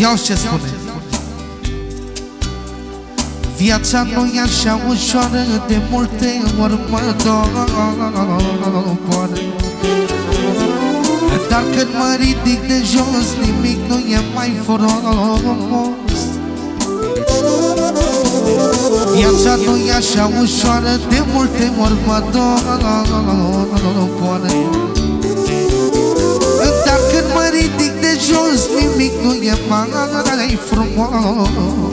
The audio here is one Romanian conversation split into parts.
Ia-uzi ce spune. Viața nu-i așa ușoară, de multe ori mă doboară. Dar când mă ridic de jos, nimic nu e mai frumos. Viața nu-i așa ușoară, de multe ori mă doboară. Dar când mă ridic de jos, nimic nu e mai frumos.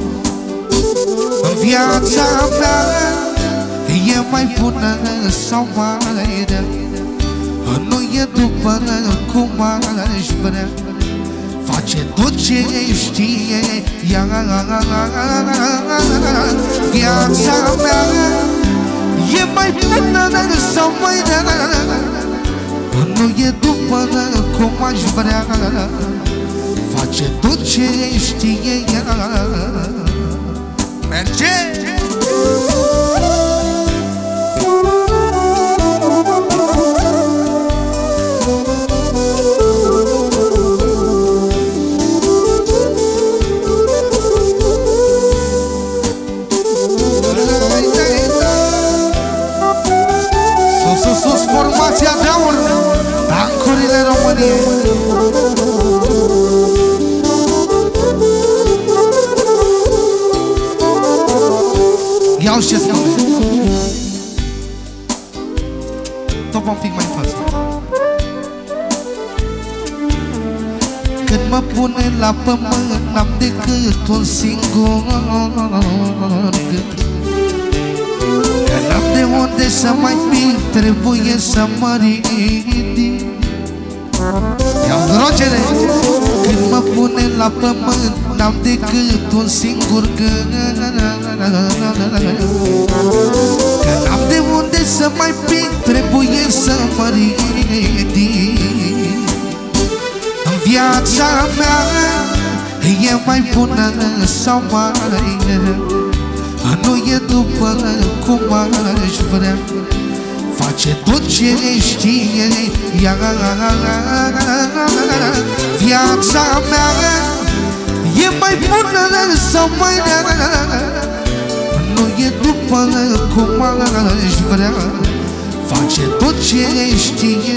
Viața mea e mai bună sau mai rea, nu e după cum aș vrea. Face tot ce știe ea. Viața mea e mai bună sau mai rea, nu e după cum aș vrea. Face tot ce știe ea. Merge! Sus, formația de aur, tancurile României. Ia-uzi ce spune. Top un pic mai în față. Când mă pune la pământ, n-am decât un singur gând, că n-am de unde să mai pic, trebuie să mă ridic. Ia-uzi rogere. Când mă pune la pământ, n-am decât un singur gând, că n-am de unde să mai pic, trebuie să mă ridic. Viața mea e mai bună sau mai rea, nu e după cum aș vrea. Face tot ce știe ea. Viața mea e mai bună sau mai rea, nu e după cum aș vrea. Face tot ce știe